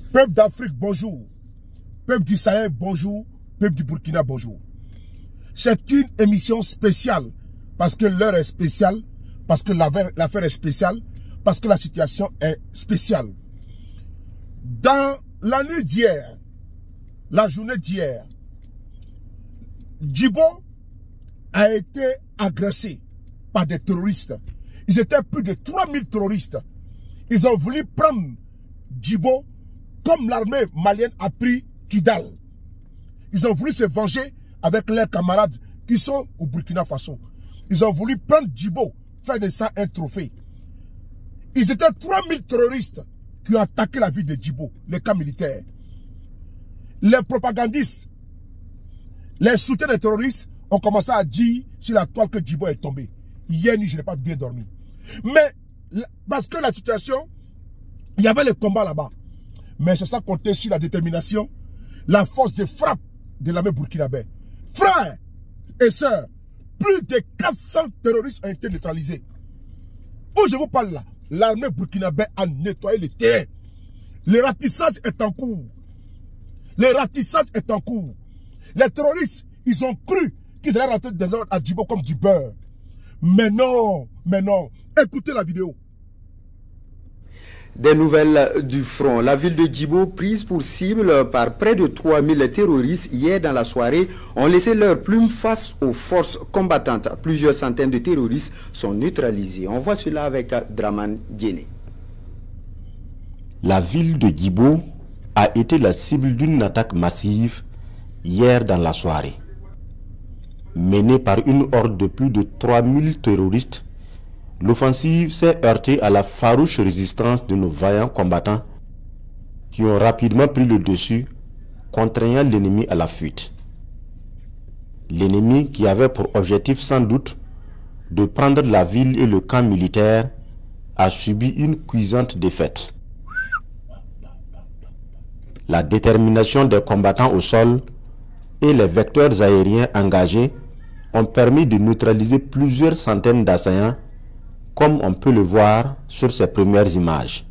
Peuple d'Afrique, bonjour. Peuple du Sahel, bonjour. Peuple du Burkina, bonjour. C'est une émission spéciale. Parce que l'heure est spéciale. Parce que l'affaire est spéciale. Parce que la situation est spéciale. Dans la nuit d'hier, la journée d'hier, Djibo a été agressé par des terroristes. Ils étaient plus de 3000 terroristes. Ils ont voulu prendre Djibo comme l'armée malienne a pris Kidal. Ils ont voulu se venger avec leurs camarades qui sont au Burkina Faso. Ils ont voulu prendre Djibo, faire de ça un trophée. Ils étaient 3000 terroristes qui ont attaqué la ville de Djibo, les camps militaires. Les propagandistes, les soutiens des terroristes ont commencé à dire sur la toile que Djibo est tombé. Hier nuit, je n'ai pas bien dormi. Mais, parce que la situation, il y avait le combat là-bas. Mais c'est ça comptait sur la détermination, la force de frappe de l'armée burkinabé. Frères et sœurs, plus de 400 terroristes ont été neutralisés. Où je vous parle là, l'armée burkinabé a nettoyé le terrain. Le ratissage est en cours. Le ratissage est en cours. Les terroristes, ils ont cru qu'ils allaient rentrer des ordres à Djibo comme du beurre. Mais non, mais non. Écoutez la vidéo. Des nouvelles du front. La ville de Djibo, prise pour cible par près de 3000 terroristes hier dans la soirée, ont laissé leur plume face aux forces combattantes. Plusieurs centaines de terroristes sont neutralisés. On voit cela avec Draman Diéné. La ville de Djibo a été la cible d'une attaque massive hier dans la soirée. Menée par une horde de plus de 3000 terroristes, l'offensive s'est heurtée à la farouche résistance de nos vaillants combattants qui ont rapidement pris le dessus, contraignant l'ennemi à la fuite. L'ennemi, qui avait pour objectif sans doute de prendre la ville et le camp militaire, a subi une cuisante défaite. La détermination des combattants au sol et les vecteurs aériens engagés ont permis de neutraliser plusieurs centaines d'assaillants, comme on peut le voir sur ces premières images.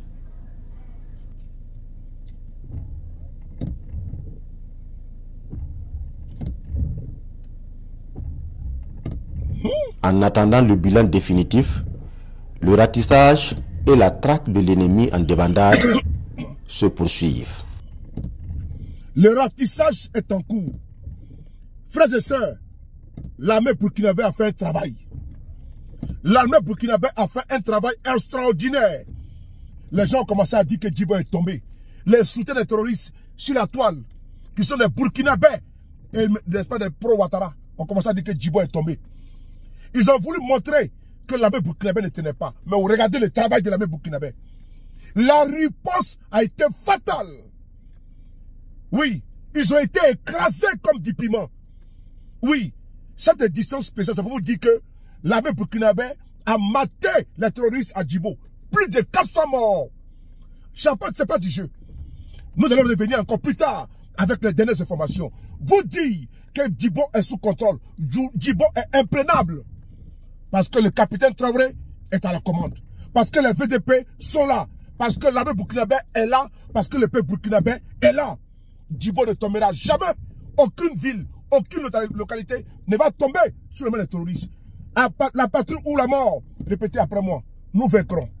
En attendant le bilan définitif, le ratissage et la traque de l'ennemi en débandade se poursuivent. Le ratissage est en cours. Frères et sœurs, l'armée burkinabé a fait un travail. L'armée burkinabé a fait un travail extraordinaire. Les gens ont commencé à dire que Djibo est tombé. Les soutiens des terroristes sur la toile, qui sont des burkinabés, et n'est-ce pas des pro-Ouattara, ont commencé à dire que Djibo est tombé. Ils ont voulu montrer que l'armée burkinabé ne tenait pas. Mais regardez le travail de l'armée burkinabé. La riposte a été fatale. Oui, ils ont été écrasés comme du piment. Oui, cette édition spéciale, ça peut vous dire que l'armée burkinabé a maté les terroristes à Djibo. Plus de 400 morts. C'est pas du jeu. Nous allons revenir encore plus tard avec les dernières informations. Vous dire que Djibo est sous contrôle. Djibo est imprenable. Parce que le capitaine Traoré est à la commande. Parce que les VDP sont là. Parce que l'armée burkinabé est là. Parce que le peuple burkinabé est là. Djibo ne tombera jamais. Aucune ville, aucune localité ne va tomber sur les mains des terroristes. La patrie ou la mort. Répétez après moi. Nous vaincrons.